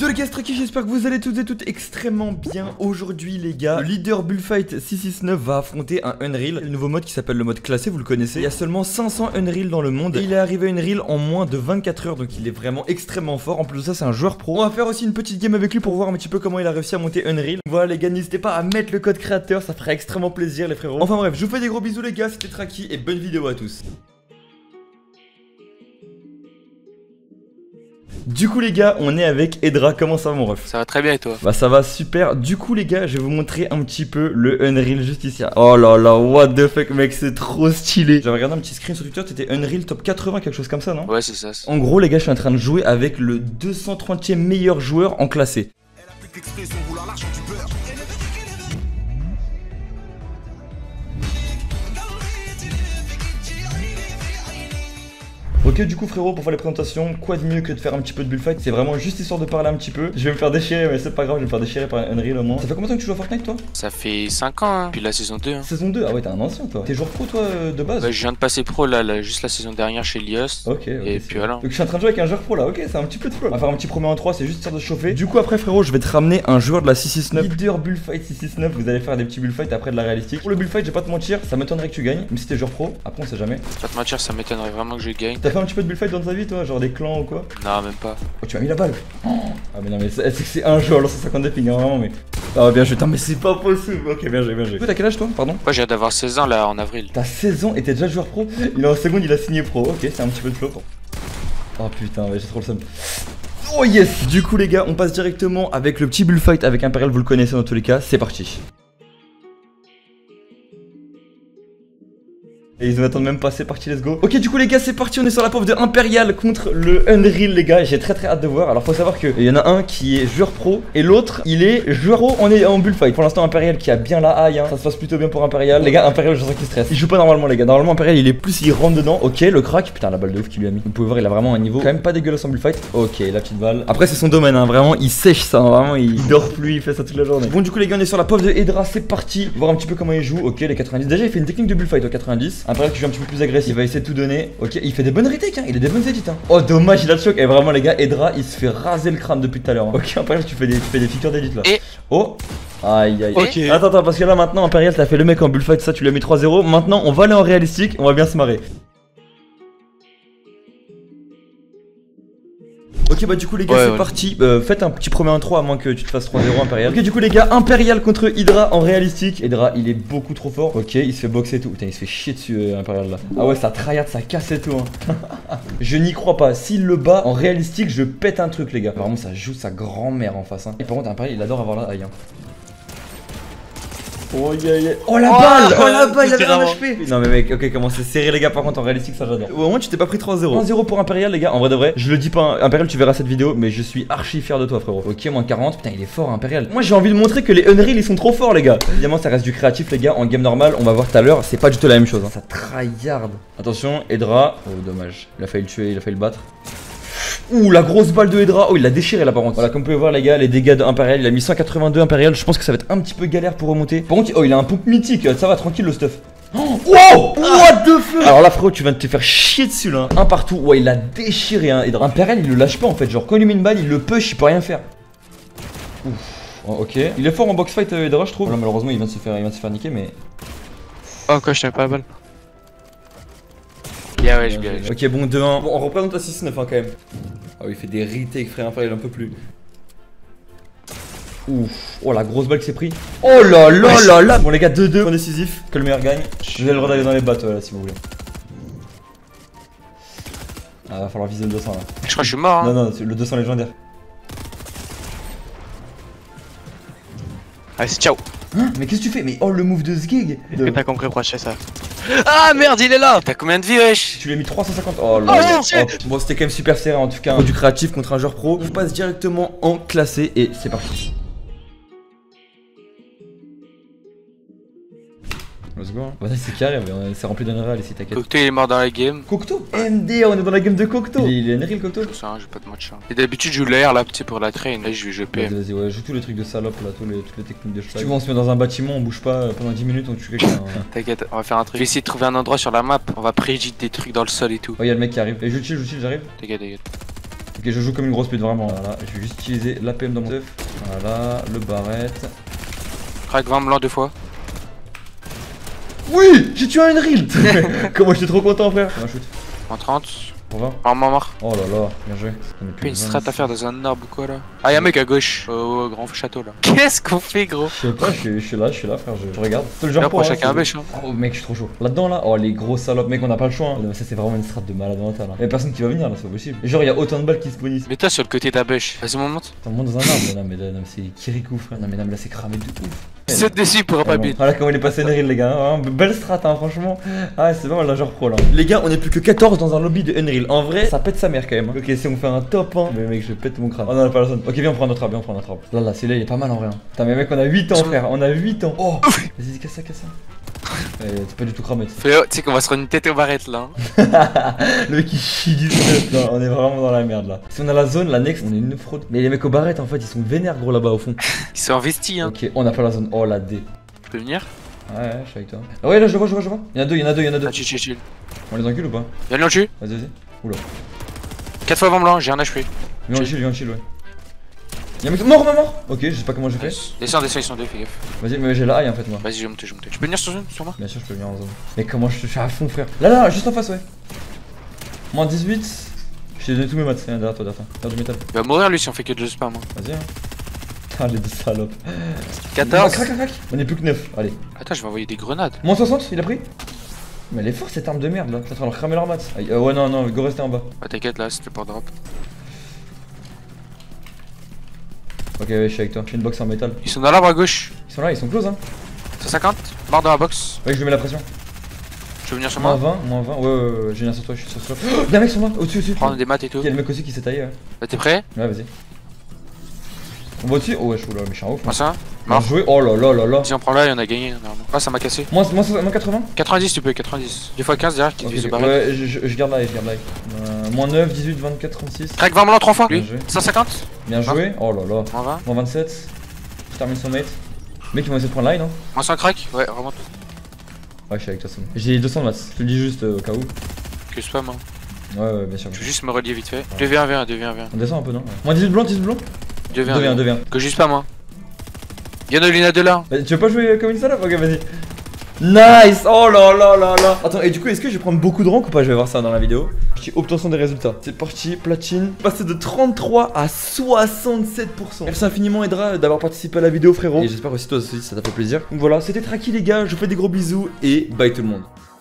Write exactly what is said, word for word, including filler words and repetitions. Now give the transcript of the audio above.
Yo les gars, c'est Traki, j'espère que vous allez toutes et toutes extrêmement bien. Aujourd'hui les gars, le leader Bullfight six six neuf va affronter un Unreal, le nouveau mode qui s'appelle le mode classé, vous le connaissez. Il y a seulement cinq cents Unreal dans le monde et il est arrivé à Unreal en moins de vingt-quatre heures, donc il est vraiment extrêmement fort. En plus de ça, c'est un joueur pro. On va faire aussi une petite game avec lui pour voir un petit peu comment il a réussi à monter Unreal. Voilà les gars, n'hésitez pas à mettre le code créateur, ça ferait extrêmement plaisir les frérots. Enfin bref, je vous fais des gros bisous les gars, c'était Traki et bonne vidéo à tous. Du coup les gars, on est avec Edra, comment ça va mon ref? Ça va très bien et toi? Bah ça va super, du coup les gars, je vais vous montrer un petit peu le Unreal juste ici. Oh là là, what the fuck mec, c'est trop stylé. J'avais regardé un petit screen sur Twitter, c'était Unreal top quatre-vingts, quelque chose comme ça non? Ouais c'est ça. En gros les gars, je suis en train de jouer avec le deux cent trentième meilleur joueur en classé. Ok du coup frérot, pour faire les présentations, quoi de mieux que de faire un petit peu de bullfight? C'est vraiment juste histoire de parler un petit peu. Je vais me faire déchirer mais c'est pas grave, je vais me faire déchirer par un Unreal au moins. Ça fait combien de temps que tu joues à Fortnite toi? Ça fait cinq ans hein, puis la saison deux hein. Saison deux? Ah ouais t'es un ancien toi. T'es joueur pro toi de base? Bah je viens de passer pro là, là juste la saison dernière chez Lios. Ok, okay et puis voilà. Donc je suis en train de jouer avec un joueur pro là, ok c'est un petit peu de flow. On va faire un petit premier en trois, c'est juste histoire de chauffer. Du coup après frérot, je vais te ramener un joueur de la six six neuf, leader bullfight six six neuf. Vous allez faire des petits bullfights après de la réalistique. Pour le bullfight, je vais pas te mentir, ça m'étonnerait que tu gagnes, même si t'es joueur pro, après on sait jamais. Pas te mentir, ça m'étonnerait vraiment que je gagne. T'as fait un petit peu de bullfight dans ta vie toi, genre des clans ou quoi? Non même pas. Oh tu m'as mis la balle. Oh. Ah mais non mais c'est que c'est un jeu alors cent cinquante des ping hein, vraiment mais. Ah bien joué, mais c'est pas possible. Ok bien joué, bien joué. T'as quel âge toi? Pardon? Moi j'ai d'avoir seize ans là en avril. T'as seize ans et t'es déjà joueur pro? Il est en seconde, il a signé pro. Ok c'est un petit peu de flow. Oh putain ouais, j'ai trop le seum. Oh yes. Du coup les gars, on passe directement avec le petit bullfight avec Imperial, vous le connaissez dans tous les cas, c'est parti. Et ils m'attendent même pas, c'est parti, let's go. Ok du coup les gars c'est parti, on est sur la pauvre de Imperial contre le Unreal les gars. J'ai très très hâte de voir. Alors faut savoir qu'il y en a un qui est joueur pro et l'autre il est joueur pro en, en bullfight. Pour l'instant Imperial qui a bien la high hein. Ça se passe plutôt bien pour Imperial. Les gars Imperial je sens qu'il stresse. Il joue pas normalement les gars. Normalement Imperial il est plus, il rentre dedans. Ok le crack, putain la balle de ouf qu'il lui a mis. Vous pouvez voir il a vraiment un niveau quand même pas dégueulasse en bullfight. Ok la petite balle. Après c'est son domaine hein. Vraiment il sèche ça hein. Vraiment il dort plus, il fait ça toute la journée. Bon du coup les gars on est sur la pauvre de Edra, c'est parti. Voir un petit peu comment il joue. Ok les quatre-vingt-dix. Déjà il fait une technique de bullfight au quatre-vingt-dix. Imperial qui joue un petit peu plus agressif. Il va essayer de tout donner. Ok, il fait des bonnes retakes, hein. Il a des bonnes edits. Hein. Oh, dommage, il a le choc. Et vraiment, les gars, Edra, il se fait raser le crâne depuis tout à l'heure. Hein. Ok, Imperial, tu fais des, tu fais des figures d'élite là. Et oh, aïe aïe. Ok. Attends, attends, parce que là maintenant, Imperial, t'as fait le mec en bullfight, ça, tu lui as mis trois zéro. Maintenant, on va aller en réalistique. On va bien se marrer. Ok bah du coup les gars ouais, c'est ouais. parti, euh, faites un petit premier intro à moins que tu te fasses trois zéro Imperial. Ok du coup les gars, Imperial contre Hydra en réalistique. Hydra il est beaucoup trop fort. Ok il se fait boxer et tout. Putain il se fait chier dessus euh, Imperial là. Ah ouais ça tryhard, ça casse et tout hein. Je n'y crois pas, s'il le bat en réalistique je pète un truc les gars. Vraiment ça joue sa grand-mère en face hein. Et par contre Imperial il adore avoir la haie hein. Oh yeah, yeah. Oh la balle. Oh la balle, il avait un H P. Non mais mec, ok comment c'est serré les gars par contre en réalistique ça j'adore. Au moins tu t'es pas pris trois zéro. un zéro pour Imperial les gars, en vrai de vrai. Je le dis pas hein. Imperial tu verras cette vidéo mais je suis archi fier de toi frérot. Ok moins quarante, putain il est fort Imperial. Moi j'ai envie de montrer que les Unreal ils sont trop forts les gars. Évidemment ça reste du créatif les gars, en game normal on va voir tout à l'heure, c'est pas du tout la même chose hein. Ça tryhard. Attention Edra, oh dommage, il a failli le tuer, il a failli le battre. Ouh la grosse balle de Edra, oh il l'a déchiré là par contre. Voilà comme vous pouvez voir les gars, les dégâts de Imperial, il a mis cent quatre-vingt-deux Imperial. Je pense que ça va être un petit peu galère pour remonter. Par contre, oh il a un pompe mythique, ça va tranquille le stuff. Oh wow, what the fuck. Alors là frérot tu viens de te faire chier dessus là. Un partout, ouais il l'a déchiré hein Edra. Imperial il le lâche pas en fait, genre quand il lui met une balle il le push, il peut rien faire. Ouf, oh, ok. Il est fort en box fight euh, Edra je trouve. Là malheureusement il vient de se faire, il vient de se faire niquer mais... Oh quoi je t'avais pas la balle. Yeah ouais je bien. Ok bon deux un. Bon on représente à six neuf hein, quand même. Oh il fait des retakes frère Imperial un peu plus. Ouf, oh la grosse balle qui s'est pris. Oh là là là là. Bon les gars deux deux, point décisif, que le meilleur gagne. Je vais le droit d'aller dans les battes là si vous voulez. Ah va falloir viser le deux cents là. Je crois que je suis mort hein. Non non, le deux cents légendaire. Allez c'est ciao. Hein mais qu'est-ce que tu fais? Mais oh le move de Zgig de... Que t'as compris pourquoi je fais ça. Ah merde il est là. T'as combien de vie wesh? Tu lui as mis trois cent cinquante. Oh là oh, oh. Bon c'était quand même super serré en tout cas hein. Du créatif contre un joueur pro. On passe directement en classé et c'est parti. Let's go. Bah ça c'est carré, mais c'est rempli d'Unreal ici, t'inquiète. Cocteau il est mort dans la game. Cocteau M D, on est dans la game de Cocteau. Il est Unreal Cocteau. Je sais rien, j'ai pas de match. Et d'habitude je joue l'air là, c'est pour la train, là je vais jouer P M. Vas-y, vas-y, ouais, joue tous les trucs de salope là, tous les, toutes les techniques de cheval. Si tu veux on se met dans un bâtiment, on bouge pas pendant dix minutes, on tue quelqu'un. T'inquiète, on va faire un truc. Je vais essayer de trouver un endroit sur la map, on va prédire des trucs dans le sol et tout. Oh y'a le mec qui arrive. Et je chill, je chill, j'arrive. T'inquiète, t'inquiète. Ok, je joue comme une grosse pute, vraiment. Voilà, je vais juste utiliser l'A P M dans mon stuff. Voilà, le barrette. Crack vingt blanc deux fois. Oui, j'ai tué un Unreal. Comment j'étais trop content, frère. On va shoot. En trente. Pour vingt. Mort, mort, mort. Oh là là, bien joué. Puis une strat à faire dans un arbre ou quoi là. Ah, y'a un mec à gauche, au grand château là. Qu'est-ce qu'on fait, gros? Je sais pas, je suis, je suis là, je suis là, frère. Je, je regarde. C'est le genre là, pour pour chacun hein, un bêche. Hein. Oh, mec, je suis trop chaud. Là-dedans, là, oh, les gros salopes, mec, on n'a pas le choix. Hein. Ça, c'est vraiment une strat de malade mental. Hein. Y'a personne qui va venir là, c'est pas possible. Genre, y'a autant de balles qui spawn ici. Mais toi sur le côté de la bêche. Vas-y, on monte. On monte dans un arbre. Non, mais là, non, c'est Kirikou, frère. Non, mais non, mais là, c'est cramé de ouf. Saute dessus, il pourra pas bite. Voilà comment il est passé Unreal, les gars. Hein. Belle strat, hein, franchement. Ah, c'est pas mal, là, genre pro là. Les gars, on est plus que quatorze dans un lobby de Unreal. En vrai, ça pète sa mère quand même. Hein. Ok, si on fait un top, hein. Mais mec, je pète mon crâne. Oh non, on a pas la zone. Ok, viens, on prend notre arbre, viens, on prend notre arbre. Là, là, celui-là, il est pas mal en vrai. Hein. Putain, mais mec, on a huit ans, frère. On a huit ans. Oh, vas-y, casse ça, casse ça. T'es pas du tout cramé. Tu sais qu'on va se rendre une tête aux barrettes là. Hein. Le mec il chie du stress là, on est vraiment dans la merde là. Si on a la zone, la next, on est une fraude. Mais les mecs aux barrettes en fait, ils sont vénères gros là-bas au fond. Ils sont investis hein. Ok, on a pas la zone. Oh la D. Tu peux venir? Ouais, ouais, je suis avec toi. Ah ouais, là je le vois, je le vois, je le vois. Il y en a deux, il y en a deux, il y en a deux. Ah, chill, chill, chill. On les encule ou pas? Viens le dessus. Vas-y, vas-y. Oula. quatre fois avant blanc, j'ai un H P. Viens en chill, viens en chill, ouais. Y'a un mec mort, mort, mort. Ok, je sais pas comment je fais. Descends, descends, ils sont deux, fais gaffe. Vas-y, mais j'ai la high en fait moi. Vas-y, je vais monter, je vais monter. Tu peux venir sur zone, sur moi? Bien sûr, je peux venir en zone. Mais comment je suis à fond, frère? Là, là, juste en face, ouais. Moins dix-huit. Je t'ai donné tous mes maths, c'est derrière toi, derrière toi. Derrière du métal. Il va mourir lui si on fait que deux spams. Hein. Vas-y, hein. Putain, les deux salopes. quatorze. Ah, crac, crac, crac. On est plus que neuf. Allez. Attends, je vais envoyer des grenades. Moins soixante, il a pris? Mais elle est forte cette arme de merde là. Je suis en train de leur cramer leur maths. Euh, ouais, non, non, go rester en bas. Ah, t'inquiète là, c'était pour drop. Ok, ouais, je suis avec toi. J'ai une box en métal. Ils sont dans l'arbre à gauche. Ils sont là, ils sont close, hein. cent cinquante, mort dans la box. Ouais, je lui mets la pression. Je veux venir sur Moins moi. vingt, moins vingt. Ouais, ouais, ouais, j'ai une sur toi, je suis sur toi. Oh, y'a un mec sur moi, au-dessus, au-dessus. Prendre des maths et tout. Y'a le mec aussi qui s'est taillé, ouais. Là, t'es prêt? Ouais, vas-y. On va au-dessus? Oh, ouais, je suis là, mais je suis en ouf. Moi, ça. Bien joué. Oh là là là là. Si on prend là, et on a gagné normalement. Ah, ça m'a cassé. Moins, moins, moins quatre-vingts? quatre-vingt-dix, tu peux, quatre-vingt-dix. deux fois quinze derrière qui te Ok, vise ok. au barrette. Ouais, je, je, je garde là, je garde là. Euh, moins neuf, dix-huit, vingt-quatre, trente-six. Crack vingt blanc trois fois. Bien Lui. joué. cent cinquante. Bien joué. Oh là là. Moins vingt. Moins vingt-sept. Je termine son mate. Mec, ils vont essayer de prendre line, non? Moins cent crack. Ouais, remonte. Ouais, je suis avec toi, c'est bon. J'ai deux cents de maths. Je te le dis juste euh, au cas où. Que spam. Hein. Ouais, ouais, bien sûr. Je veux juste me relier vite fait. deux v un v un, deux v un v un. On descend un peu, non? Ouais. Moins dix-huit blanc, dix-huit blanc? deux v un, deux v un, deux v un. Que juste pas moi. Yanolina de là. Bah, tu veux pas jouer comme une salope? Ok, vas-y. Nice! Oh là là là là! Attends, et du coup, est-ce que je vais prendre beaucoup de rank ou pas? Je vais voir ça dans la vidéo. Je dis obtention des résultats. C'est parti, platine. Passer de trente-trois à soixante-sept pour cent. Merci infiniment, Edra, d'avoir participé à la vidéo, frérot. Et j'espère aussi toi aussi, ça t'a fait plaisir. Donc voilà, c'était Traki, les gars. Je vous fais des gros bisous et bye tout le monde.